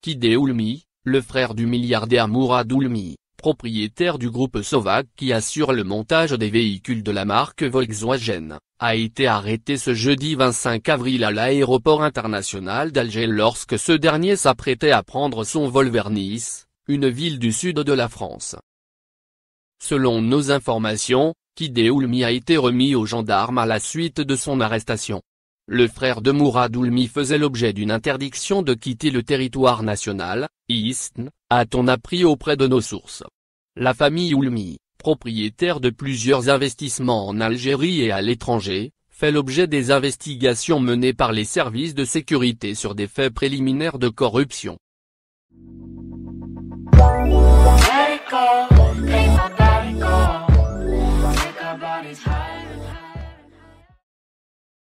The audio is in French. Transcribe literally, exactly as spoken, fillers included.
Kide Oulmi, le frère du milliardaire Mourad Oulmi, propriétaire du groupe Sovac qui assure le montage des véhicules de la marque Volkswagen, a été arrêté ce jeudi vingt-cinq avril à l'aéroport international d'Alger lorsque ce dernier s'apprêtait à prendre son vol vers Nice, une ville du sud de la France. Selon nos informations, Kide Oulmi a été remis aux gendarmes à la suite de son arrestation. Le frère de Mourad Oulmi faisait l'objet d'une interdiction de quitter le territoire national, I S N, a-t-on appris auprès de nos sources. La famille Oulmi, propriétaire de plusieurs investissements en Algérie et à l'étranger, fait l'objet des investigations menées par les services de sécurité sur des faits préliminaires de corruption. Let it go.